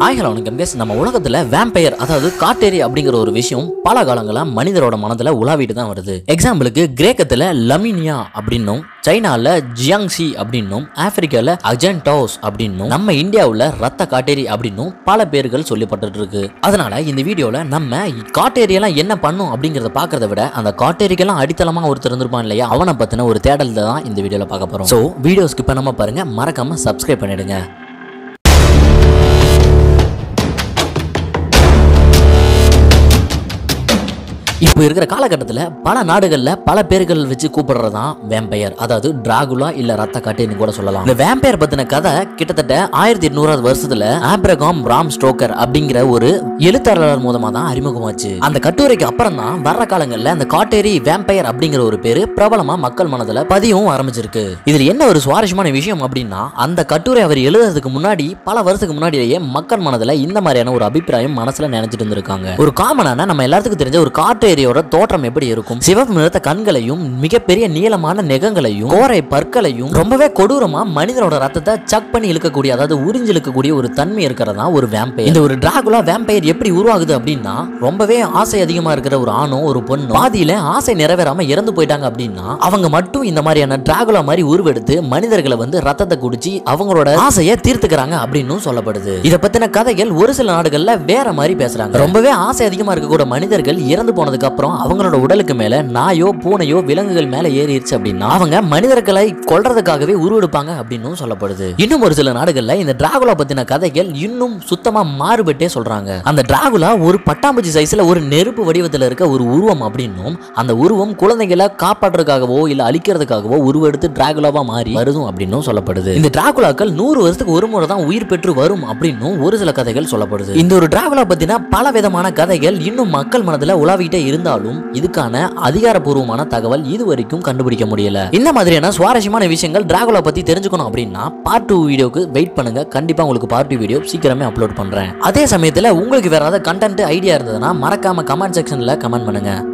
நம்ம உலகத்துல வேம்பயர் அதாவது காட்டேரி அப்படிங்கிற ஒரு விஷயம் பல காலங்களா மனிதரோட மனதுல உலாவிட்டு தான் வருது. எக்ஸாம்பிளுக்கு கிரேக்கத்துல லமினியா அப்படின்னும், சைனால ஜியாங்சி அப்படின்னும், ஆப்பிரிக்கால அஜென்டோஸ் அப்படின்னும், நம்ம இந்தியாவுல ரத்த காட்டேரி அப்படின்னும் பல பேர்கள் சொல்லப்பட்டு இருக்கு. அதனால இந்த வீடியோல நம்ம காட்டேரி எல்லாம் என்ன பண்ணும் அப்படிங்கறத பாக்குறத விட அந்த காட்டேரிக்கெல்லாம் அடித்தளமா ஒருத்தர் இருந்திருப்பான் இல்லையா, அவனை பத்தின ஒரு தேடல் தான் இந்த வீடியோல பார்க்க போறோம். சோ வீடியோ ஸ்கிப் பண்ணாம பாருங்க, மறக்காம சப்ஸ்கிரைப் பண்ணிடுங்க. இப்போ இருக்கிற காலகட்டத்தில் பல நாடுகள்ல பல பேர்கள் வச்சு கூப்பிடுறதான் வேம்பயர், அதாவது டிராகுலா இல்ல ரத்த காட்டேரின்னு கூட சொல்லலாம். இந்த வேம்பயர் பத்தின கதை கிட்டத்தட்ட 1800 வருஷத்துல பிராம் ஸ்டோக்கர் அப்படிங்கிற ஒரு எழுத்தாளர் மூலமா தான் அறிமுகமாச்சு. அந்த கட்டுரைக்கு அப்புறம் தான் வர்ற காலங்கள்ல அந்த காட்டேரி வேம்பயர் அப்படிங்கிற ஒரு பேரு பிரபலமா மக்கள் மனதுல பதிவும் ஆரம்பிச்சிருக்கு. இதுல என்ன ஒரு சுவாரஸ்யமான விஷயம் அப்படின்னா, அந்த கட்டுரை அவர் எழுதுறதுக்கு முன்னாடி பல வருஷத்துக்கு முன்னாடியே மக்கள் மனதுல இந்த மாதிரியான ஒரு அபிப்பிராயம் மனசுல நினைச்சிட்டு இருந்திருக்காங்க. ஒரு காமனான நம்ம எல்லாத்துக்கும் தெரிஞ்ச ஒரு காட்டேரி தோற்றம் எப்படி இருக்கும்? சிவப்பு நிறத்த கண்களையும், மிகப்பெரிய நீளமான நெகங்களையும், கோரை பற்களையும், ரொம்பவே கொடூரமா மனிதனோட ரத்தத்தை சக் பண்ணி இழுக்கக்கூடிய, அதாவது உறிஞ்சு இழுக்கக்கூடிய ஒரு தன்மை இருக்கிறதா ஒரு வேம்பயர். இந்த ஒரு டிராகுலா வேம்பயர் எப்படி உருவாகுது அப்படின்னா, ரொம்பவே ஆசை அதிகமா இருக்கிற ஒரு ஆணோ ஒரு பொண்ணோ பாதியில ஆசை நிறைவேறாம இறந்து போயிட்டாங்க அப்படின்னா அவங்க மட்டும் இந்த மாதிரியான டிராகுலா மாதிரி உருவெடுத்து மனிதர்களை ரத்தத்தை குடிச்சு அவங்களோட ஆசையை தீர்த்துக்கிறாங்க அப்படின்னு சொல்லப்படுது. இதை பத்தின கதைகள் ஒரு சில நாடுகள்ல வேற மாதிரி பேசுறாங்க. ரொம்பவே ஆசை அதிகமா இருக்கக்கூடிய மனிதர்கள் இறந்து போனதுக்கு அப்புறம் அவங்களோட உடலுக்கு மேல நாயோ பூனையோ விலங்குகள் மேல ஏறிடுச்சு அப்படின்னா அவங்க மனிதர்களை கொல்றதுக்காகவே உருவெடுப்பாங்க அப்படின்னு சொல்லப்படுது. இன்னும் ஒரு சில நாடுகள்ல இந்த டிராகுலா பத்தின கதைகள் இன்னும் சுத்தமா மாறுபட்டே சொல்றாங்க. அந்த டிராகுலா ஒரு பட்டாம்பூச்சி சைஸ்ல ஒரு நெருப்பு வடிவத்தில் இருக்க ஒரு உருவம் அப்படின்னும், அந்த உருவம் குழந்தைகளை காப்பாற்றுறதுக்காகவோ இல்ல அழிக்கிறதுக்காகவோ உருவெடுத்து டிராகுலாவா மாறி வருதும் அப்படின்னும் சொல்லப்படுது. இந்த டிராகுலாக்கள் 100 வருஷத்துக்கு ஒரு முறை தான் உயிர் பெற்று வரும் அப்படின்னும் ஒரு சில கதைகள் சொல்லப்படுது. இந்த ஒரு டிராகுலா பத்தின பல விதமான கதைகள் இன்னும் மக்கள் மனதுல உலாவிட்டே இருந்தாலும் இதுக்கான அதிகாரப்பூர்வமான தகவல் இதுவரைக்கும் கண்டுபிடிக்க முடியல. இந்த மாதிரியான சுவாரஸ்யமான விஷயங்கள் டிராகுலா பத்தி தெரிஞ்சுக்கணும் அப்படின்னா பார்ட் 2 வீடியோக்கு வெயிட் பண்ணுங்க. கண்டிப்பா உங்களுக்கு பார்ட் 2 வீடியோ சீக்கிரமே அப்லோட் பண்றேன். அதே சமயத்துல உங்களுக்கு வேற ஏதாவது கண்டென்ட் ஐடியா இருந்ததுன்னா மறக்காம கமெண்ட் செக்ஷன்ல கமெண்ட் பண்ணுங்க.